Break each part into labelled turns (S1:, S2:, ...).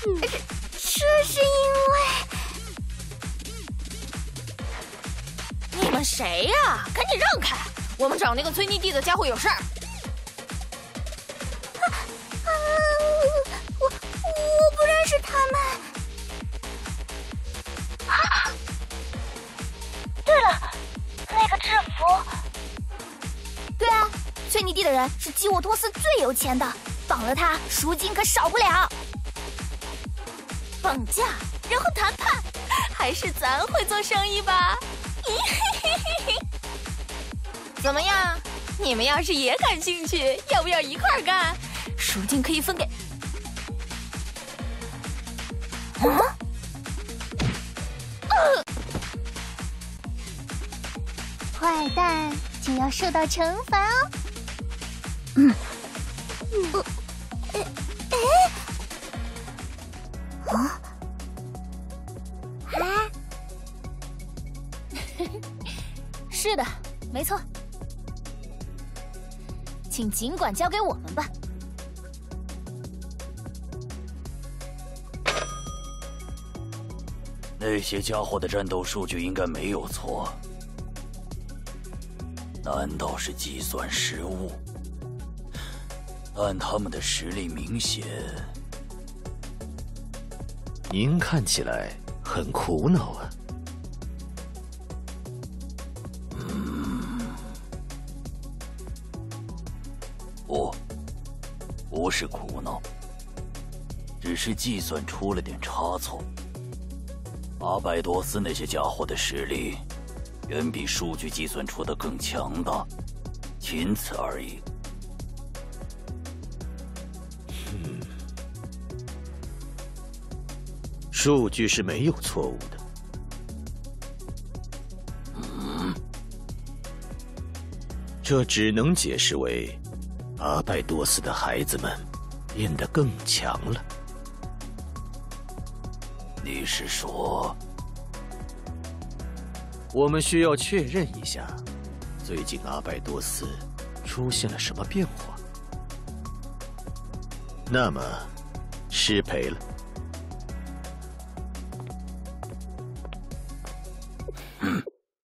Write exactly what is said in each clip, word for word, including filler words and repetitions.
S1: 这这是因
S2: 为你们谁呀？赶紧让开！我们找那个崔妮蒂的家伙有事儿。
S1: 啊啊！我我不认识他们。啊！对了，那个制服。对啊，崔妮蒂的人是基沃托斯最有钱的，绑了他，赎金可少不了。
S2: 绑架，然后谈判，还是咱会做生意吧？怎么样？你们要是也感兴趣，要不要一块儿干？赎金可以分给……
S1: 啊？呃、坏蛋就要受到惩罚哦。嗯。呃，哎哎。啊？啊？
S2: 是的，没错。请尽管交给我们吧。
S3: 那些家伙的战斗数据应该没有错，难道是计算失误？但他们的实力明显……
S4: 您看起来很苦恼啊。
S3: 嗯，不，不是苦恼，只是计算出了点差错。阿拜多斯那些家伙的实力远比数据计算出的更强大，仅此而已。
S4: 嗯，数据是没有错误的。
S3: 嗯，
S4: 这只能解释为阿拜多斯的孩子们变得更强了。
S3: 你是说，
S4: 我们需要确认一下，最近阿拜多斯出现了什么变化？那么，失陪了。
S3: 嗯。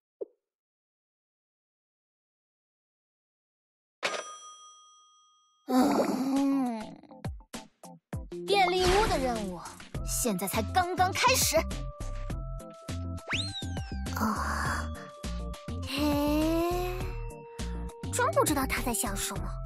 S2: 嗯，电力屋的任务现在才刚刚开始。
S1: 啊，嘿，真不知道他在想什么。